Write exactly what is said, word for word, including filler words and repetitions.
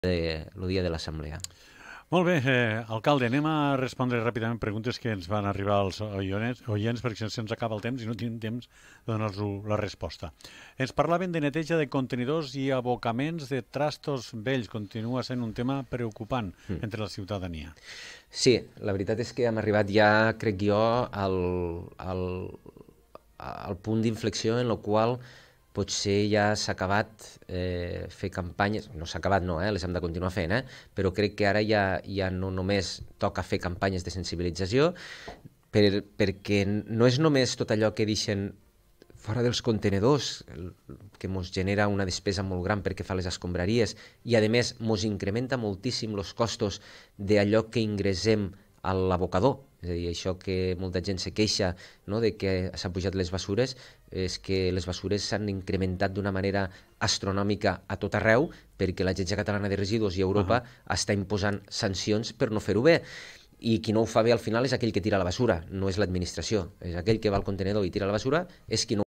el dia de l'assemblea. Molt bé, eh, alcalde, anem a respondre ràpidament preguntes que ens van arribar als oients, oients perquè se'ns acaba el temps i no tenim temps de donar-los la resposta. Ens parlaven de neteja de contenidors i abocaments de trastos vells. Continua sent un tema preocupant mm. entre la ciutadania. Sí, la veritat és que hem arribat ja, crec jo, al, al, al punt d'inflexió en el qual potser ja s'ha acabat eh, fer campanyes, no s'ha acabat no, eh, les hem de continuar fent, eh, però crec que ara ja, ja no només toca fer campanyes de sensibilització, per, perquè no és només tot allò que deixen fora dels contenedors, que ens genera una despesa molt gran perquè fa les escombraries, i a més ens incrementa moltíssim els costos d'allò que ingressem a l'abocador. És a dir, això que molta gent se queixa, no, de que s'han pujat les bessures, és que les bessures s'han incrementat d'una manera astronòmica a tot arreu perquè l'Agència Catalana de Residus i Europa uh -huh. està imposant sancions per no fer-ho bé. I qui no ho fa bé al final és aquell que tira la bessura, no és l'administració. És aquell que va al contenedor i tira la bessura, és qui no